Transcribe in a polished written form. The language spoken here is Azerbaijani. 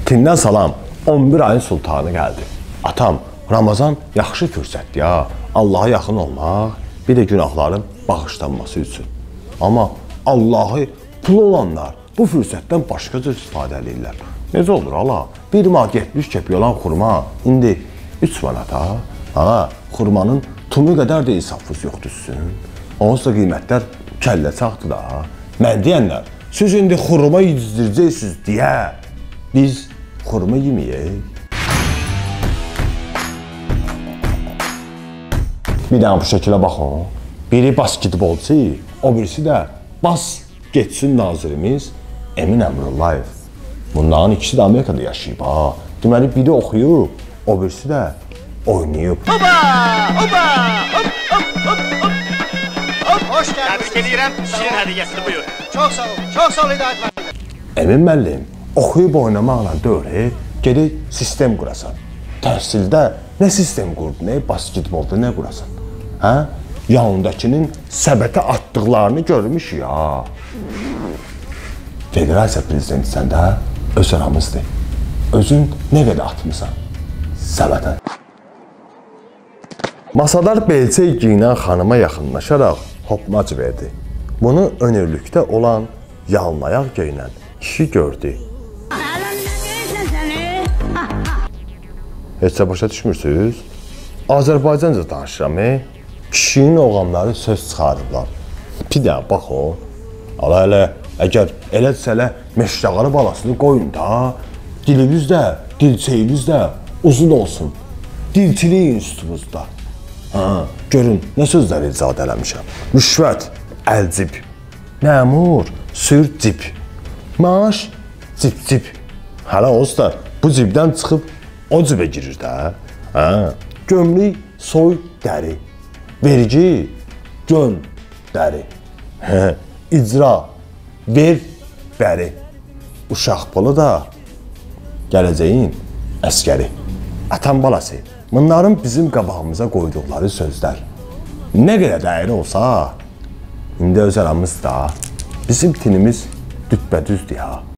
Tindən salam, 11 ayın sultanı gəldi. Atam, Ramazan yaxşı fürsətdir ya. Allaha yaxın olmaq, bir də günahların bağışlanması üçün. Amma Allahı pul olanlar bu fürsətdən başqa cür istifadə edirlər. Necə olur hala? 1 manat 70 qəpik olan xurma indi 3 manata. Hala, xurmanın tunu qədər də insafsız yoxdursun. Onsuz da qiymətlər kəllə çaxdı da. Mən deyənlər, siz indi xurma yedizdirəcəksiniz deyə biz xurma yeməyək. Bir dənə bu şəkilə baxın. Biri basketbolçu, o birisi də bas getsin nazirimiz Emin Əmrullayev. Bunların ikisi də Amerikada yaşayıb ha. Deməli biri oxuyub, o birisi də oynayıb. Hopa! Hopa! Hop hop hop hop. Hop, hoş geldiniz. Təbrik edirəm. Şirin hədiyyəsini buyur. Çox sağ olun. Çox sağ olun İdarət müəllim. Emin müəllim, oxuyub oynamaqla deyil, gedib sistem qurasan. Təhsildə nə sistem qurdu, nə basketbolda nə qurasan? Hə? Yanındakının səbətə atdıqlarını görmüş ya. Federasiya prezidentisən də öz aramızdır. Özün nə qədər atmısan səbətə? Masadar belçək giyinən xanıma yaxınlaşaraq hopmac verdi. Bunu önürlükdə olan yalmayaq geyinən kişi gördü. Heç də başa düşmürsünüz? Azərbaycanca danışıram. Kişinin oğlanları söz çıxarıblar. Bir də bax o. Ala elə, əgər elədirsə elə meşraqarı balasını qoyun da, diliniz də, dilçəyiniz də uzun olsun. Dilçilik institutumuzda. Görün, nə sözləri icad eləmişəm. Rüşvət, əlcib. Məmur, sür cib. Maaş, cib-cib. Hələ olsa da bu cibdən çıxıb o cibə girir də. Gömlük, soy, dəri. Vergi, göl, dəri. İcra, ver, bəri. Uşaq pulu da gələcəyin əskəri. Atam balası, bunların bizim qabağımıza qoyduqları sözlər. Nə qədər dəyəri olsa, indi öz aramızda bizim tinimiz dütbədüzdür ya.